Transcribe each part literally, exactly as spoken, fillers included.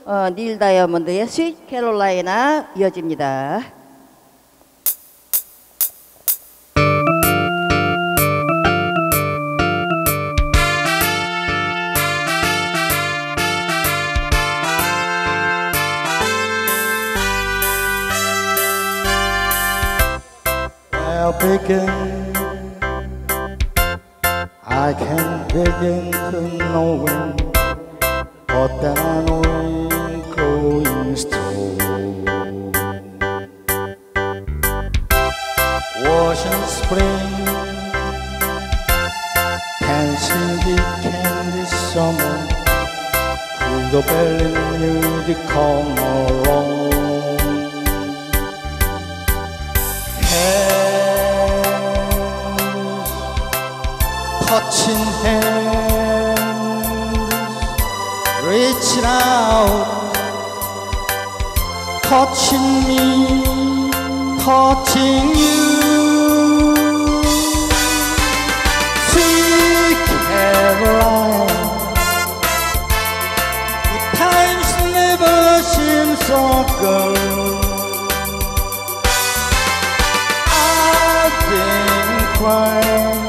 어, 닐 다이아몬드의 스윗 캐롤라이나 이어집니다. Well, begin, I can't begin to know what that I know going through. Ocean spring, fancy candy summer, through the belly music come along. Touching hands, reaching out, touching me, touching you. Sweet Caroline, good times never seem so good. I've been crying,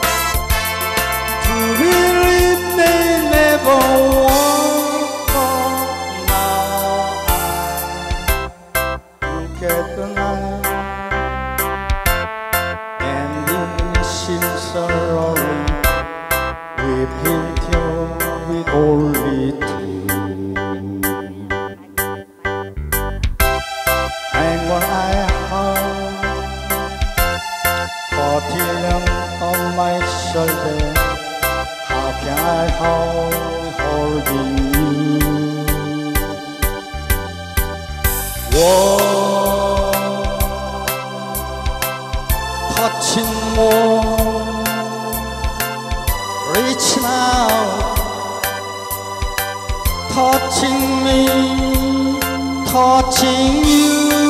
only two. And when I heard forty-one on my shoulder, how can I hold holding you? Whoa, touching more, reaching out, touching me, touching you.